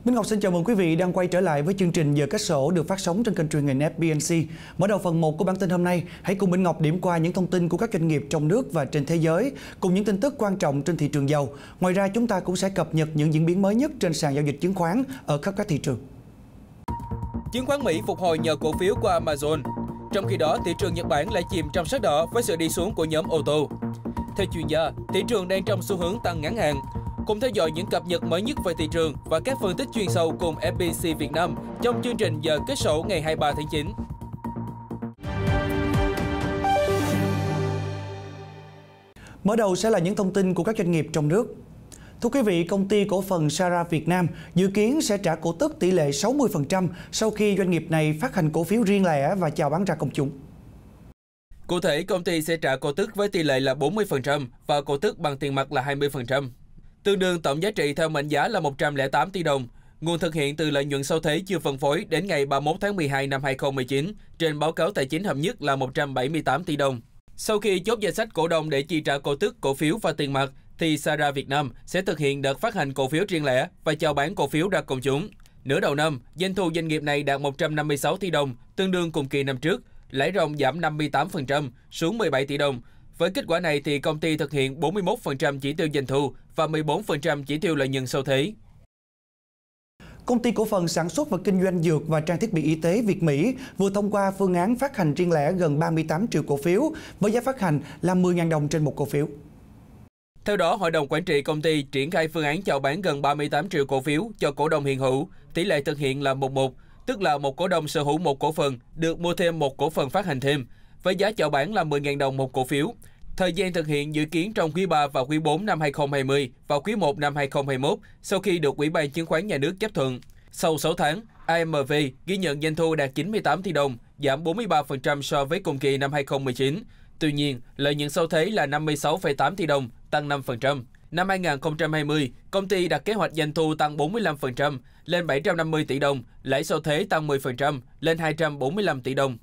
Minh Ngọc xin chào mừng quý vị đang quay trở lại với chương trình Giờ Cách Sổ được phát sóng trên kênh truyền hình FBNC. Mở đầu phần 1 của bản tin hôm nay, hãy cùng Minh Ngọc điểm qua những thông tin của các doanh nghiệp trong nước và trên thế giới, cùng những tin tức quan trọng trên thị trường dầu. Ngoài ra, chúng ta cũng sẽ cập nhật những diễn biến mới nhất trên sàn giao dịch chứng khoán ở khắp các thị trường. Chứng khoán Mỹ phục hồi nhờ cổ phiếu của Amazon. Trong khi đó, thị trường Nhật Bản lại chìm trong sắc đỏ với sự đi xuống của nhóm ô tô. Theo chuyên gia, thị trường đang trong xu hướng tăng ngắn hạn. Cùng theo dõi những cập nhật mới nhất về thị trường và các phân tích chuyên sâu cùng FBNC Việt Nam trong chương trình Giờ Kết Sổ ngày 23 tháng 9. Mở đầu sẽ là những thông tin của các doanh nghiệp trong nước. Thưa quý vị, công ty cổ phần Sara Việt Nam dự kiến sẽ trả cổ tức tỷ lệ 60% sau khi doanh nghiệp này phát hành cổ phiếu riêng lẻ và chào bán ra công chúng. Cụ thể, công ty sẽ trả cổ tức với tỷ lệ là 40% và cổ tức bằng tiền mặt là 20%. Tương đương tổng giá trị theo mệnh giá là 108 tỷ đồng. Nguồn thực hiện từ lợi nhuận sau thuế chưa phân phối đến ngày 31 tháng 12 năm 2019 trên báo cáo tài chính hợp nhất là 178 tỷ đồng. Sau khi chốt danh sách cổ đông để chi trả cổ tức, cổ phiếu và tiền mặt, thì Sara Việt Nam sẽ thực hiện đợt phát hành cổ phiếu riêng lẻ và chào bán cổ phiếu ra công chúng. Nửa đầu năm, doanh thu doanh nghiệp này đạt 156 tỷ đồng, tương đương cùng kỳ năm trước, lãi ròng giảm 58% xuống 17 tỷ đồng. Với kết quả này thì công ty thực hiện 41% chỉ tiêu doanh thu và 14% chỉ tiêu lợi nhuận sau thuế. Công ty cổ phần sản xuất và kinh doanh dược và trang thiết bị y tế Việt Mỹ vừa thông qua phương án phát hành riêng lẻ gần 38 triệu cổ phiếu với giá phát hành là 10.000 đồng trên một cổ phiếu. Theo đó, Hội đồng Quản trị công ty triển khai phương án chào bán gần 38 triệu cổ phiếu cho cổ đông hiện hữu. Tỷ lệ thực hiện là 1:1, tức là một cổ đông sở hữu một cổ phần được mua thêm một cổ phần phát hành thêm, với giá chào bán là 10.000 đồng một cổ phiếu. Thời gian thực hiện dự kiến trong quý 3 và quý 4 năm 2020 và quý 1 năm 2021 sau khi được Ủy ban Chứng khoán Nhà nước chấp thuận. Sau 6 tháng, AMV ghi nhận doanh thu đạt 98 tỷ đồng, giảm 43% so với cùng kỳ năm 2019. Tuy nhiên, lợi nhuận sau thuế là 56,8 tỷ đồng, tăng 5%. Năm 2020, công ty đặt kế hoạch doanh thu tăng 45% lên 750 tỷ đồng, lãi sau thuế tăng 10% lên 245 tỷ đồng.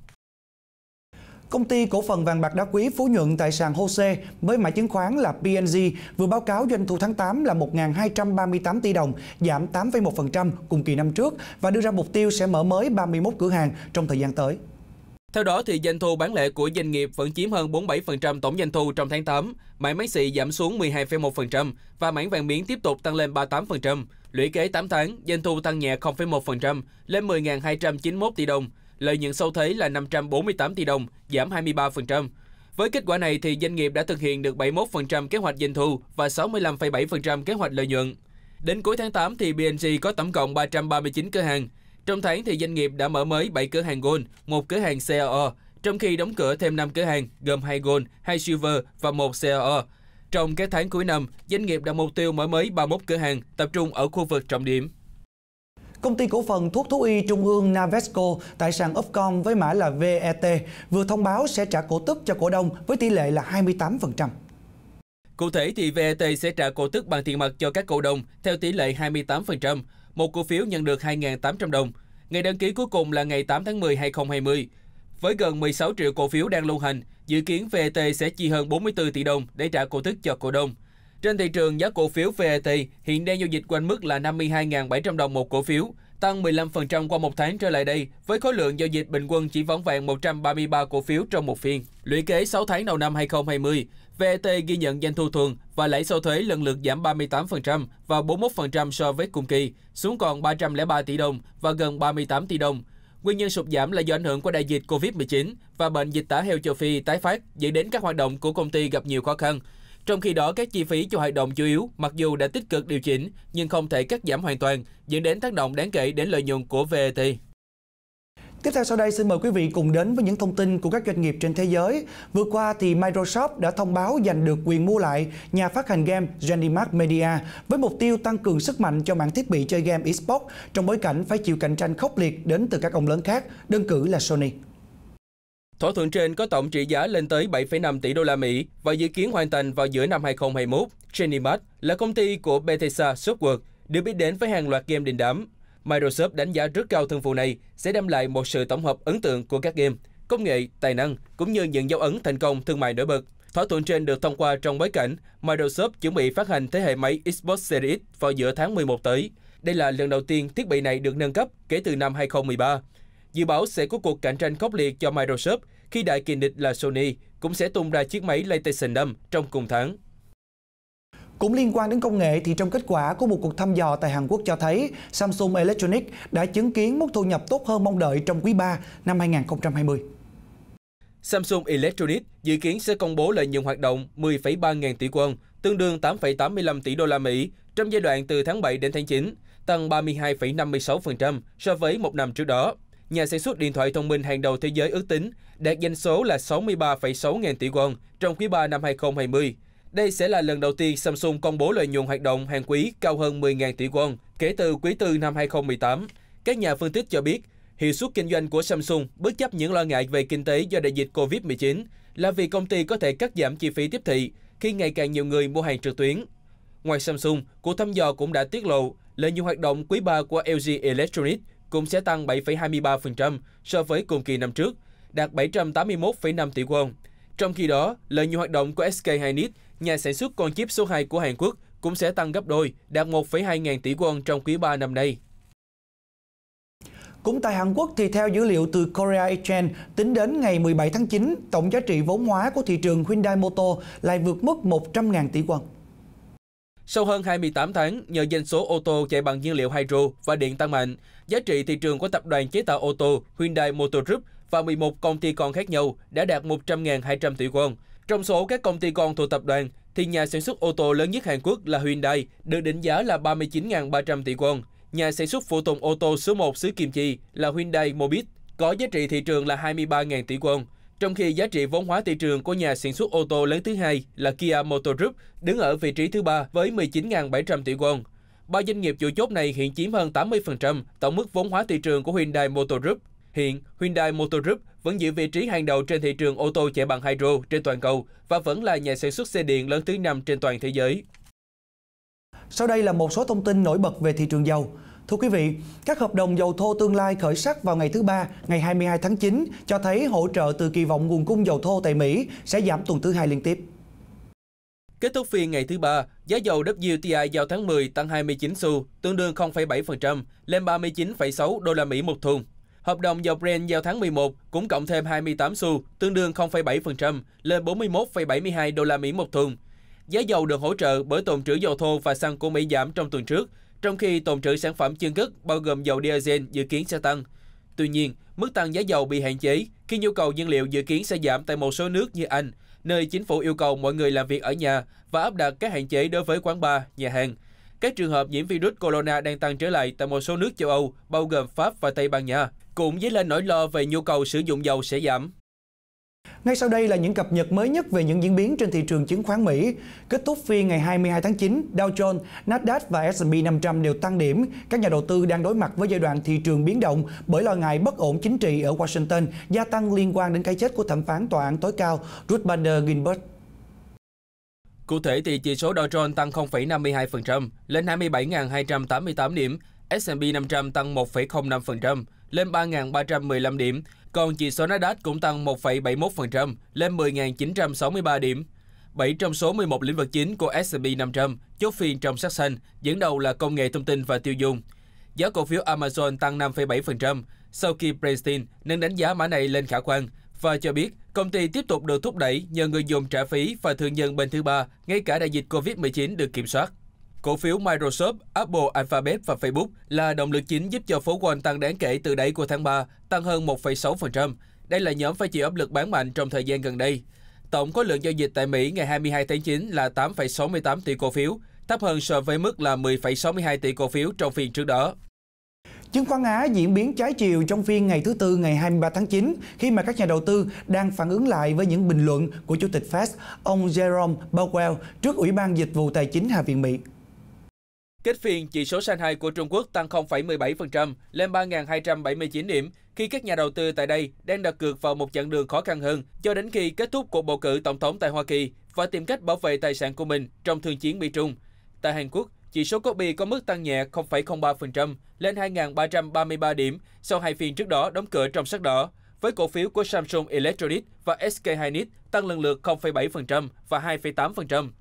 Công ty cổ phần vàng bạc đá quý Phú Nhuận tại sàn HOSE với mã chứng khoán là PNG vừa báo cáo doanh thu tháng 8 là 1.238 tỷ đồng, giảm 8,1% cùng kỳ năm trước và đưa ra mục tiêu sẽ mở mới 31 cửa hàng trong thời gian tới. Theo đó, thì doanh thu bán lẻ của doanh nghiệp vẫn chiếm hơn 47% tổng doanh thu trong tháng 8, mảng máy xị giảm xuống 12,1% và mảng vàng miếng tiếp tục tăng lên 38%. Lũy kế 8 tháng, doanh thu tăng nhẹ 0,1% lên 10.291 tỷ đồng. Lợi nhuận sau thuế là 548 tỷ đồng, giảm 23%. Với kết quả này thì doanh nghiệp đã thực hiện được 71% kế hoạch doanh thu và 65,7% kế hoạch lợi nhuận. Đến cuối tháng 8 thì BNG có tổng cộng 339 cửa hàng. Trong tháng thì doanh nghiệp đã mở mới 7 cửa hàng Gold, 1 cửa hàng CLO, trong khi đóng cửa thêm 5 cửa hàng gồm 2 Gold, 2 Silver và 1 CLO. Trong các tháng cuối năm, doanh nghiệp đặt mục tiêu mở mới 31 cửa hàng, tập trung ở khu vực trọng điểm. Công ty cổ phần thuốc thú y Trung ương Navesco tại sàn Upcom với mã là VET vừa thông báo sẽ trả cổ tức cho cổ đông với tỷ lệ là 28%. Cụ thể thì VET sẽ trả cổ tức bằng tiền mặt cho các cổ đông theo tỷ lệ 28%, một cổ phiếu nhận được 2.800 đồng. Ngày đăng ký cuối cùng là ngày 8 tháng 10 2020. Với gần 16 triệu cổ phiếu đang lưu hành, dự kiến VET sẽ chi hơn 44 tỷ đồng để trả cổ tức cho cổ đông. Trên thị trường, giá cổ phiếu VET hiện đang giao dịch quanh mức là 52.700 đồng một cổ phiếu, tăng 15% qua một tháng trở lại đây, với khối lượng giao dịch bình quân chỉ vỏn vẹn 133 cổ phiếu trong một phiên. Lũy kế 6 tháng đầu năm 2020, VET ghi nhận doanh thu thuần và lãi sau thuế lần lượt giảm 38% và 41% so với cùng kỳ, xuống còn 303 tỷ đồng và gần 38 tỷ đồng. Nguyên nhân sụt giảm là do ảnh hưởng của đại dịch Covid-19 và bệnh dịch tả heo châu Phi tái phát, dẫn đến các hoạt động của công ty gặp nhiều khó khăn. Trong khi đó, các chi phí cho hoạt động chủ yếu mặc dù đã tích cực điều chỉnh nhưng không thể cắt giảm hoàn toàn, dẫn đến tác động đáng kể đến lợi nhuận của VET. Tiếp theo sau đây xin mời quý vị cùng đến với những thông tin của các doanh nghiệp trên thế giới. Vừa qua thì Microsoft đã thông báo giành được quyền mua lại nhà phát hành game ZeniMax Media với mục tiêu tăng cường sức mạnh cho mảng thiết bị chơi game eSports trong bối cảnh phải chịu cạnh tranh khốc liệt đến từ các ông lớn khác, đơn cử là Sony. Thỏa thuận trên có tổng trị giá lên tới 7,5 tỷ đô la Mỹ và dự kiến hoàn thành vào giữa năm 2021. ZeniMax là công ty của Bethesda Softworks, được biết đến với hàng loạt game đình đám. Microsoft đánh giá rất cao thương vụ này sẽ đem lại một sự tổng hợp ấn tượng của các game, công nghệ, tài năng cũng như những dấu ấn thành công thương mại nổi bật. Thỏa thuận trên được thông qua trong bối cảnh Microsoft chuẩn bị phát hành thế hệ máy Xbox Series X vào giữa tháng 11 tới. Đây là lần đầu tiên thiết bị này được nâng cấp kể từ năm 2013. Dự báo sẽ có cuộc cạnh tranh khốc liệt cho Microsoft khi đại kình địch là Sony cũng sẽ tung ra chiếc máy PlayStation 5 trong cùng tháng. Cũng liên quan đến công nghệ thì trong kết quả của một cuộc thăm dò tại Hàn Quốc cho thấy Samsung Electronics đã chứng kiến mức thu nhập tốt hơn mong đợi trong quý 3 năm 2020. Samsung Electronics dự kiến sẽ công bố lợi nhuận hoạt động 10,3 ngàn tỷ won, tương đương 8,85 tỷ đô la Mỹ trong giai đoạn từ tháng 7 đến tháng 9, tăng 32,56% so với một năm trước đó. Nhà sản xuất điện thoại thông minh hàng đầu thế giới ước tính đạt doanh số là 63,6 ngàn tỷ won trong quý 3 năm 2020. Đây sẽ là lần đầu tiên Samsung công bố lợi nhuận hoạt động hàng quý cao hơn 10.000 tỷ won kể từ quý 4 năm 2018. Các nhà phân tích cho biết, hiệu suất kinh doanh của Samsung bất chấp những lo ngại về kinh tế do đại dịch Covid-19 là vì công ty có thể cắt giảm chi phí tiếp thị khi ngày càng nhiều người mua hàng trực tuyến. Ngoài Samsung, cuộc thăm dò cũng đã tiết lộ lợi nhuận hoạt động quý 3 của LG Electronics cũng sẽ tăng 7,23% so với cùng kỳ năm trước, đạt 781,5 tỷ won. Trong khi đó, lợi nhuận hoạt động của SK Hynix, nhà sản xuất con chip số 2 của Hàn Quốc, cũng sẽ tăng gấp đôi, đạt 1,2 ngàn tỷ won trong quý 3 năm nay. Cũng tại Hàn Quốc thì theo dữ liệu từ Korea Exchange, tính đến ngày 17 tháng 9, tổng giá trị vốn hóa của thị trường Hyundai Motor lại vượt mức 100.000 tỷ won. Sau hơn 28 tháng, nhờ doanh số ô tô chạy bằng nhiên liệu hydro và điện tăng mạnh, giá trị thị trường của tập đoàn chế tạo ô tô Hyundai Motor Group và 11 công ty con khác nhau đã đạt 100.200 tỷ won. Trong số các công ty con thuộc tập đoàn, thì nhà sản xuất ô tô lớn nhất Hàn Quốc là Hyundai được định giá là 39.300 tỷ won. Nhà sản xuất phụ tùng ô tô số 1 xứ Kim Chi là Hyundai Mobis có giá trị thị trường là 23.000 tỷ won. Trong khi giá trị vốn hóa thị trường của nhà sản xuất ô tô lớn thứ hai là Kia Motor Group đứng ở vị trí thứ 3 với 19.700 tỷ won. Ba doanh nghiệp chủ chốt này hiện chiếm hơn 80% tổng mức vốn hóa thị trường của Hyundai Motor Group. Hiện, Hyundai Motor Group vẫn giữ vị trí hàng đầu trên thị trường ô tô chạy bằng hydro trên toàn cầu và vẫn là nhà sản xuất xe điện lớn thứ 5 trên toàn thế giới. Sau đây là một số thông tin nổi bật về thị trường dầu. Thưa quý vị, các hợp đồng dầu thô tương lai khởi sắc vào ngày thứ Ba, ngày 22 tháng 9 cho thấy hỗ trợ từ kỳ vọng nguồn cung dầu thô tại Mỹ sẽ giảm tuần thứ hai liên tiếp. Kết thúc phiên ngày thứ Ba, giá dầu WTI giao tháng 10 tăng 29 xu, tương đương 0,7% lên 39,6 đô la Mỹ một thùng. Hợp đồng dầu Brent giao tháng 11 cũng cộng thêm 28 xu, tương đương 0,7% lên 41,72 đô la Mỹ một thùng. Giá dầu được hỗ trợ bởi tồn trữ dầu thô và xăng của Mỹ giảm trong tuần trước, trong khi tồn trữ sản phẩm chưng cất bao gồm dầu diesel dự kiến sẽ tăng. Tuy nhiên, mức tăng giá dầu bị hạn chế khi nhu cầu nhiên liệu dự kiến sẽ giảm tại một số nước như Anh, nơi chính phủ yêu cầu mọi người làm việc ở nhà và áp đặt các hạn chế đối với quán bar, nhà hàng. Các trường hợp nhiễm virus corona đang tăng trở lại tại một số nước châu Âu, bao gồm Pháp và Tây Ban Nha, cũng dấy lên nỗi lo về nhu cầu sử dụng dầu sẽ giảm. Ngay sau đây là những cập nhật mới nhất về những diễn biến trên thị trường chứng khoán Mỹ. Kết thúc phiên ngày 22 tháng 9, Dow Jones, Nasdaq và S&P 500 đều tăng điểm. Các nhà đầu tư đang đối mặt với giai đoạn thị trường biến động bởi lo ngại bất ổn chính trị ở Washington gia tăng liên quan đến cái chết của thẩm phán tòa án tối cao Ruth Bader Ginsburg. Cụ thể thì chỉ số Dow Jones tăng 0,52% lên 27.288 điểm, S&P 500 tăng 1,05% lên 3.315 điểm, còn chỉ số Nasdaq cũng tăng 1,71% lên 10.963 điểm. 7 trong số 11 lĩnh vực chính của S&P 500 chốt phiên trong sắc xanh, dẫn đầu là công nghệ thông tin và tiêu dùng. Giá cổ phiếu Amazon tăng 5,7% sau khi Bernstein nâng đánh giá mã này lên khả quan và cho biết công ty tiếp tục được thúc đẩy nhờ người dùng trả phí và thương nhân bên thứ ba ngay cả đại dịch Covid-19 được kiểm soát. Cổ phiếu Microsoft, Apple, Alphabet và Facebook là động lực chính giúp cho phố Wall tăng đáng kể từ đáy của tháng 3, tăng hơn 1,6%. Đây là nhóm phải chịu áp lực bán mạnh trong thời gian gần đây. Tổng khối lượng giao dịch tại Mỹ ngày 22 tháng 9 là 8,68 tỷ cổ phiếu, thấp hơn so với mức là 10,62 tỷ cổ phiếu trong phiên trước đó. Chứng khoán Á diễn biến trái chiều trong phiên ngày thứ Tư ngày 23 tháng 9 khi mà các nhà đầu tư đang phản ứng lại với những bình luận của Chủ tịch Fed, ông Jerome Powell trước Ủy ban Dịch vụ Tài chính Hạ viện Mỹ. Kết phiên, chỉ số Shanghai của Trung Quốc tăng 0,17% lên 3.279 điểm khi các nhà đầu tư tại đây đang đặt cược vào một chặng đường khó khăn hơn cho đến khi kết thúc cuộc bầu cử tổng thống tại Hoa Kỳ và tìm cách bảo vệ tài sản của mình trong thương chiến Mỹ-Trung. Tại Hàn Quốc, chỉ số Kospi có mức tăng nhẹ 0,03% lên 2.333 điểm sau hai phiên trước đó đóng cửa trong sắc đỏ, với cổ phiếu của Samsung Electronics và SK Hynix tăng lần lượt 0,7% và 2,8%.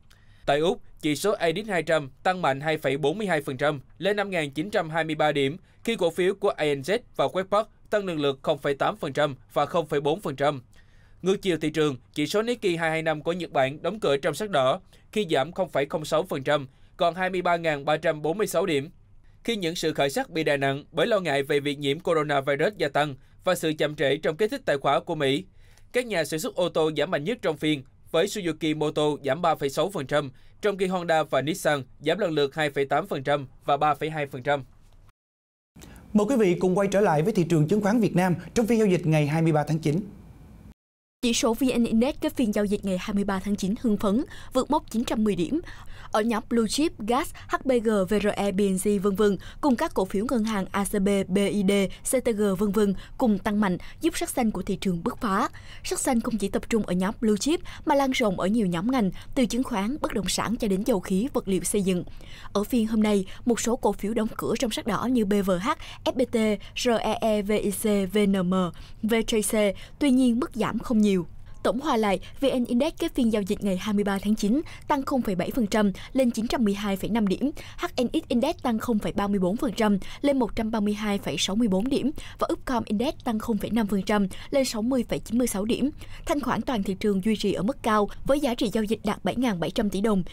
Tại Úc, chỉ số ADX 200 tăng mạnh 2,42% lên 5.923 điểm, khi cổ phiếu của ANZ và Westpac tăng lần lượt 0,8% và 0,4%. Ngược chiều thị trường, chỉ số Nikkei 225 của Nhật Bản đóng cửa trong sắc đỏ, khi giảm 0,06%, còn 23.346 điểm. Khi những sự khởi sắc bị đè nặng bởi lo ngại về việc nhiễm coronavirus gia tăng và sự chậm trễ trong kích thích tài khóa của Mỹ, các nhà sản xuất ô tô giảm mạnh nhất trong phiên, với Suzuki Motor giảm 3,6%, trong khi Honda và Nissan giảm lần lượt 2,8% và 3,2%. Mời quý vị cùng quay trở lại với thị trường chứng khoán Việt Nam trong phiên giao dịch ngày 23 tháng 9. Chỉ số VN Index kết phiên giao dịch ngày 23 tháng 9 hưng phấn, vượt mốc 910 điểm. Ở nhóm Blue Chip, Gas, HBG, VRE, BNG v.v. cùng các cổ phiếu ngân hàng ACB, BID, CTG v.v. cùng tăng mạnh, giúp sắc xanh của thị trường bứt phá. Sắc xanh không chỉ tập trung ở nhóm Blue Chip mà lan rộng ở nhiều nhóm ngành, từ chứng khoán, bất động sản cho đến dầu khí, vật liệu xây dựng. Ở phiên hôm nay, một số cổ phiếu đóng cửa trong sắc đỏ như BVH, FPT, REE, VIC, VNM, VTC, tuy nhiên mức giảm không nhiều. Tổng hòa lại, VN Index kết phiên giao dịch ngày 23 tháng 9 tăng 0,7% lên 912,5 điểm, HNX Index tăng 0,34% lên 132,64 điểm và Upcom Index tăng 0,5% lên 60,96 điểm. Thanh khoản toàn thị trường duy trì ở mức cao với giá trị giao dịch đạt 7.700 tỷ đồng.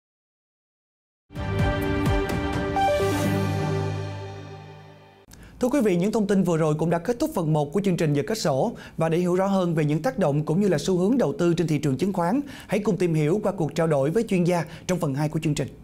Thưa quý vị, những thông tin vừa rồi cũng đã kết thúc phần 1 của chương trình Giờ Kết Sổ. Và để hiểu rõ hơn về những tác động cũng như là xu hướng đầu tư trên thị trường chứng khoán, hãy cùng tìm hiểu qua cuộc trao đổi với chuyên gia trong phần 2 của chương trình.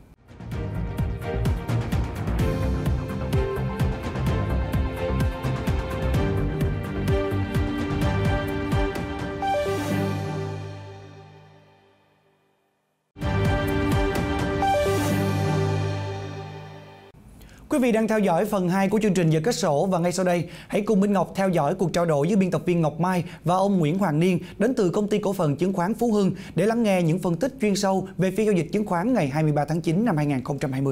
Quý vị đang theo dõi phần 2 của chương trình Giờ Kết Sổ và ngay sau đây, hãy cùng Minh Ngọc theo dõi cuộc trao đổi với biên tập viên Ngọc Mai và ông Nguyễn Hoàng Niên đến từ Công ty Cổ phần Chứng khoán Phú Hưng để lắng nghe những phân tích chuyên sâu về phiên giao dịch chứng khoán ngày 23 tháng 9 năm 2020.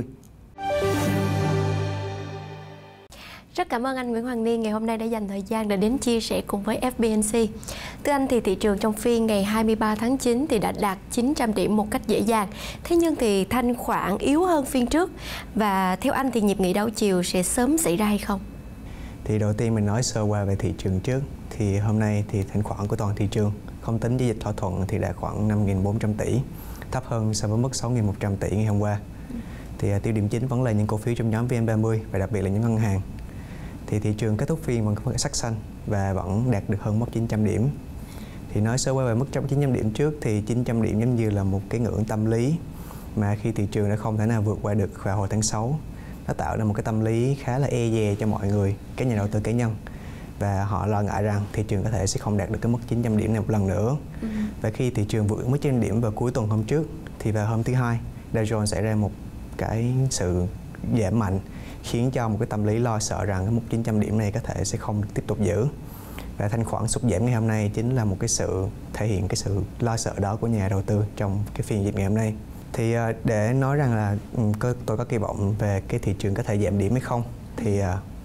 Rất cảm ơn anh Nguyễn Hoàng Niên ngày hôm nay đã dành thời gian để đến chia sẻ cùng với FBNC. Thưa anh, thì thị trường trong phiên ngày 23 tháng 9 thì đã đạt 900 điểm một cách dễ dàng. Thế nhưng thì thanh khoản yếu hơn phiên trước. Và theo anh thì nhịp nghỉ đảo chiều sẽ sớm xảy ra hay không? Thì đầu tiên mình nói sơ qua về thị trường trước. Thì hôm nay thì thanh khoản của toàn thị trường không tính giao dịch thỏa thuận thì đạt khoảng 5.400 tỷ, thấp hơn so với mức 6.100 tỷ ngày hôm qua. Thì tiêu điểm chính vẫn là những cổ phiếu trong nhóm VN30 và đặc biệt là những ngân hàng. Thì thị trường kết thúc phiên vẫn có sắc xanh và vẫn đạt được hơn mốc 900 điểm. Thì nói sơ qua về mức 900 điểm trước thì 900 điểm giống như là một cái ngưỡng tâm lý mà khi thị trường đã không thể nào vượt qua được vào hồi tháng 6, nó tạo ra một cái tâm lý khá là e dè cho mọi người, các nhà đầu tư cá nhân, và họ lo ngại rằng thị trường có thể sẽ không đạt được cái mức 900 điểm này một lần nữa. Và khi thị trường vượt mức 900 điểm vào cuối tuần hôm trước thì vào hôm thứ Hai, Dow Jones xảy ra một cái sự giảm mạnh, khiến cho một cái tâm lý lo sợ rằng cái mức 900 điểm này có thể sẽ không tiếp tục giữ. Và thanh khoản sụt giảm ngày hôm nay chính là một cái sự thể hiện cái sự lo sợ đó của nhà đầu tư trong cái phiên dịch ngày hôm nay. Thì để nói rằng là tôi có kỳ vọng về cái thị trường có thể giảm điểm hay không, thì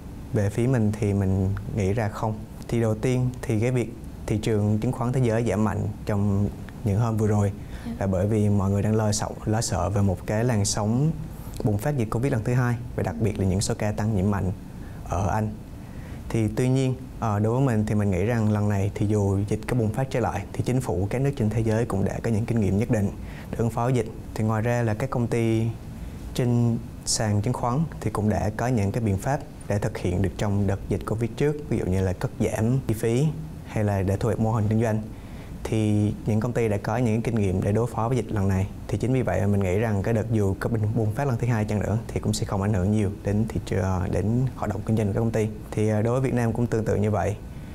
về phía mình thì mình nghĩ ra không. Thì đầu tiên thì cái việc thị trường chứng khoán thế giới giảm mạnh trong những hôm vừa rồi là bởi vì mọi người đang lo sợ về một cái làn sóng bùng phát dịch Covid lần thứ hai, và đặc biệt là những số ca tăng nhiễm mạnh ở Anh. Thì tuy nhiên đối với mình thì mình nghĩ rằng lần này thì dù dịch có bùng phát trở lại thì chính phủ các nước trên thế giới cũng đã có những kinh nghiệm nhất định để ứng phó với dịch. Thì ngoài ra là các công ty trên sàn chứng khoán thì cũng đã có những cái biện pháp để thực hiện được trong đợt dịch Covid trước, ví dụ như là cắt giảm chi phí hay là để thu hẹp mô hình kinh doanh. Thì những công ty đã có những kinh nghiệm để đối phó với dịch lần này. Thì chính vì vậy mình nghĩ rằng cái đợt dù có bùng phát lần thứ hai chăng nữa thì cũng sẽ không ảnh hưởng nhiều đến thị trường, đến hoạt động kinh doanh của các công ty. Thì đối với Việt Nam cũng tương tự như vậy.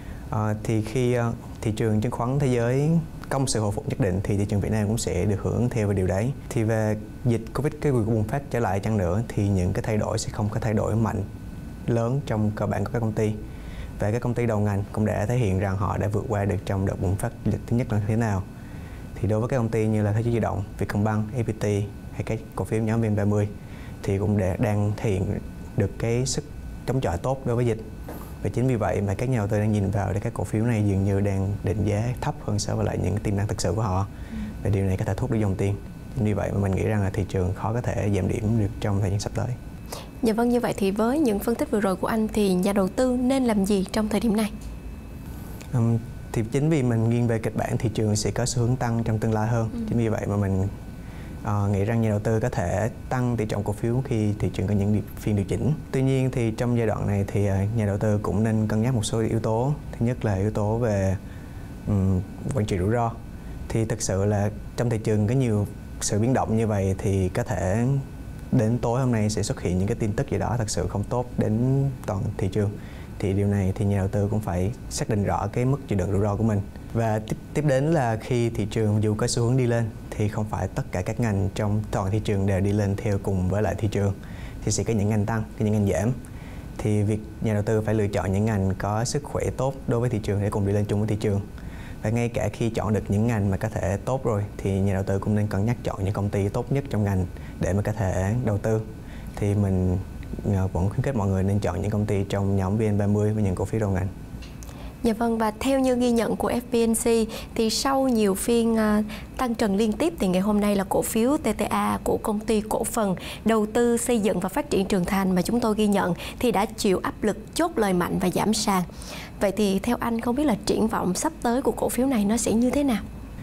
Thì khi thị trường chứng khoán thế giới có một sự hồi phục nhất định thì thị trường Việt Nam cũng sẽ được hưởng theo về điều đấy. Thì về dịch Covid cái việc bùng phát trở lại chăng nữa thì những cái thay đổi sẽ không có thay đổi mạnh lớn trong cơ bản của các công ty. Và các công ty đầu ngành cũng đã thể hiện rằng họ đã vượt qua được trong đợt bùng phát dịch thứ nhất là thế nào. Thì đối với các công ty như là Thế giới Di động, Vietcombank, FPT hay các cổ phiếu nhóm VN30 thì cũng đang thể hiện được cái sức chống chọi tốt đối với dịch. Và chính vì vậy mà các nhà đầu tư đang nhìn vào để các cổ phiếu này dường như đang định giá thấp hơn so với lại những tiềm năng thực sự của họ. Và điều này có thể thúc đẩy dòng tiền. Vì vậy mà mình nghĩ rằng là thị trường khó có thể giảm điểm được trong thời gian sắp tới. Dạ vâng, như vậy thì với những phân tích vừa rồi của anh thì nhà đầu tư nên làm gì trong thời điểm này? Thì chính vì mình nghiêng về kịch bản thị trường sẽ có xu hướng tăng trong tương lai hơn. Chính vì vậy mà mình nghĩ rằng nhà đầu tư có thể tăng tỷ trọng cổ phiếu khi thị trường có những phiên điều chỉnh. Tuy nhiên thì trong giai đoạn này thì nhà đầu tư cũng nên cân nhắc một số yếu tố. Thứ nhất là yếu tố về quản trị rủi ro. Thì thực sự là trong thị trường có nhiều sự biến động như vậy thì có thể đến tối hôm nay sẽ xuất hiện những cái tin tức gì đó thật sự không tốt đến toàn thị trường. Thì điều này thì nhà đầu tư cũng phải xác định rõ cái mức chịu đựng rủi ro của mình. Và tiếp đến là khi thị trường dù có xu hướng đi lên thì không phải tất cả các ngành trong toàn thị trường đều đi lên theo cùng với lại thị trường. Thì sẽ có những ngành tăng, có những ngành giảm. Thì việc nhà đầu tư phải lựa chọn những ngành có sức khỏe tốt đối với thị trường để cùng đi lên chung với thị trường. Và ngay cả khi chọn được những ngành mà có thể tốt rồi thì nhà đầu tư cũng nên cân nhắc chọn những công ty tốt nhất trong ngành để mà có thể đầu tư. Thì mình vẫn khuyến khích mọi người nên chọn những công ty trong nhóm VN30 với những cổ phiếu đầu ngành. Dạ vâng, và theo như ghi nhận của FBNC thì sau nhiều phiên tăng trần liên tiếp thì ngày hôm nay là cổ phiếu TTA của công ty cổ phần đầu tư xây dựng và phát triển Trường Thành mà chúng tôi ghi nhận thì đã chịu áp lực chốt lời mạnh và giảm sàn. Vậy thì theo anh không biết là triển vọng sắp tới của cổ phiếu này nó sẽ như thế nào?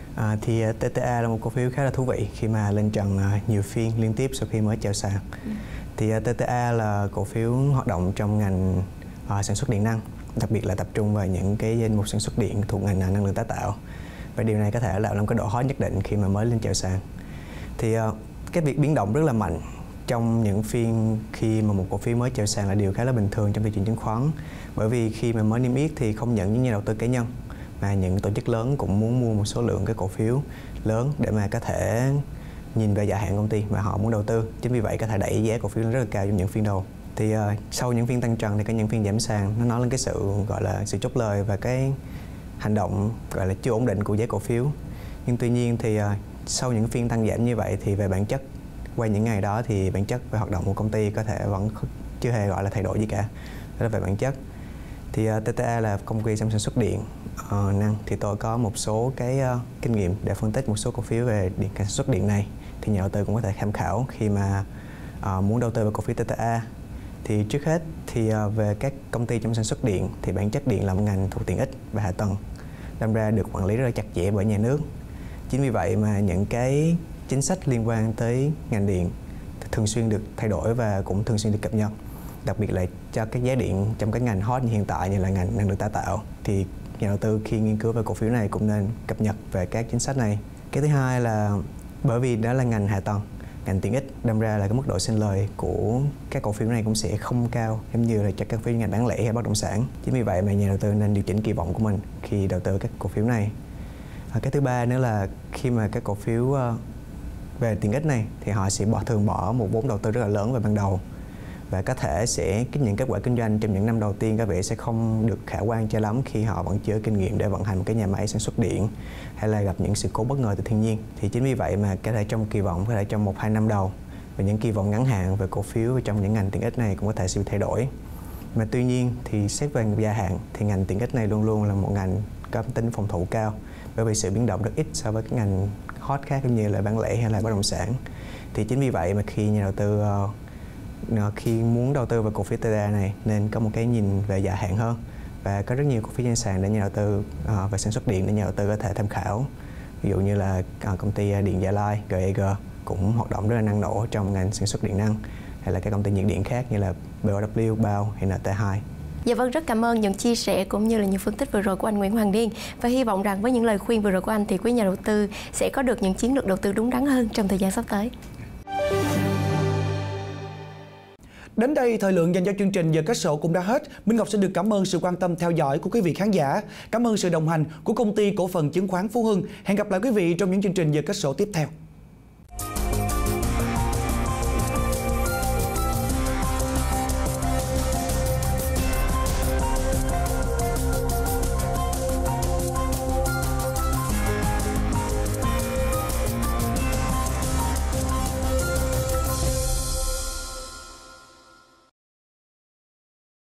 Thì TTA là một cổ phiếu khá là thú vị khi mà lên trần nhiều phiên liên tiếp sau khi mới chào sàn. Thì TTA là cổ phiếu hoạt động trong ngành sản xuất điện năng, đặc biệt là tập trung vào những cái danh mục sản xuất điện thuộc ngành năng lượng tái tạo. Và điều này có thể là một cái độ hot nhất định khi mà mới lên chào sàn. Thì cái việc biến động rất là mạnh trong những phiên khi mà một cổ phiếu mới chào sàn là điều khá là bình thường trong thị trường chứng khoán. Bởi vì khi mà mới niêm yết thì không những những nhà đầu tư cá nhân mà những tổ chức lớn cũng muốn mua một số lượng cái cổ phiếu lớn để mà có thể nhìn về dài hạn công ty mà họ muốn đầu tư. Chính vì vậy có thể đẩy giá cổ phiếu lên rất là cao trong những phiên đầu. Thì sau những phiên tăng trần thì có những phiên giảm sàn, nó nói lên cái sự gọi là sự chốt lời và cái hành động gọi là chưa ổn định của giá cổ phiếu. Nhưng tuy nhiên thì sau những phiên tăng giảm như vậy thì về bản chất qua những ngày đó thì bản chất về hoạt động của công ty có thể vẫn chưa hề gọi là thay đổi gì cả. Đó là về bản chất. Thì TTA là công ty sản xuất điện năng, thì tôi có một số cái kinh nghiệm để phân tích một số cổ phiếu về sản xuất điện này, thì nhà đầu tư cũng có thể tham khảo khi mà muốn đầu tư vào cổ phiếu TTA. Thì trước hết thì về các công ty trong sản xuất điện thì bản chất điện là một ngành thuộc tiện ích và hạ tầng, đâm ra được quản lý rất là chặt chẽ bởi nhà nước. Chính vì vậy mà những cái chính sách liên quan tới ngành điện thường xuyên được thay đổi và cũng thường xuyên được cập nhật, đặc biệt là cho các giá điện trong các ngành hot như hiện tại như là ngành năng lượng tái tạo. Thì nhà đầu tư khi nghiên cứu về cổ phiếu này cũng nên cập nhật về các chính sách này. Cái thứ hai là bởi vì đó là ngành hạ tầng, ngành tiện ích, đâm ra là cái mức độ sinh lời của các cổ phiếu này cũng sẽ không cao giống như là cho các cổ phiếu ngành bán lẻ hay bất động sản. Chính vì vậy mà nhà đầu tư nên điều chỉnh kỳ vọng của mình khi đầu tư các cổ phiếu này. Cái thứ ba nữa là khi mà các cổ phiếu về tiện ích này thì họ sẽ thường bỏ một vốn đầu tư rất là lớn vào ban đầu, và có thể sẽ những kết quả kinh doanh trong những năm đầu tiên có vẻ sẽ không được khả quan cho lắm khi họ vẫn chưa kinh nghiệm để vận hành một cái nhà máy sản xuất điện hay là gặp những sự cố bất ngờ từ thiên nhiên. Thì chính vì vậy mà có thể trong kỳ vọng, có thể trong 1-2 năm đầu và những kỳ vọng ngắn hạn về cổ phiếu trong những ngành tiện ích này cũng có thể sẽ thay đổi. Mà tuy nhiên thì xét về dài hạn thì ngành tiện ích này luôn luôn là một ngành có tính phòng thủ cao, bởi vì sự biến động rất ít so với các ngành hot khác như là bán lẻ hay là bất động sản. Thì chính vì vậy mà khi nhà đầu tư khi muốn đầu tư vào cổ phiếu TTA này nên có một cái nhìn về dài hạn hơn, và có rất nhiều cổ phiếu trên sàn để nhà đầu tư về sản xuất điện để nhà đầu tư có thể tham khảo. Ví dụ như là công ty Điện Gia Lai, GEG cũng hoạt động rất là năng nổ trong ngành sản xuất điện năng, hay là các công ty nhiệt điện khác như là BOW, BAO hay NT2. Dạ vâng, rất cảm ơn những chia sẻ cũng như là những phân tích vừa rồi của anh Nguyễn Hoàng Niên, và hy vọng rằng với những lời khuyên vừa rồi của anh thì quý nhà đầu tư sẽ có được những chiến lược đầu tư đúng đắn hơn trong thời gian sắp tới. Đến đây, thời lượng dành cho chương trình Giờ Kết Sổ cũng đã hết. Minh Ngọc xin được cảm ơn sự quan tâm theo dõi của quý vị khán giả. Cảm ơn sự đồng hành của công ty cổ phần chứng khoán Phú Hưng. Hẹn gặp lại quý vị trong những chương trình Giờ Kết Sổ tiếp theo.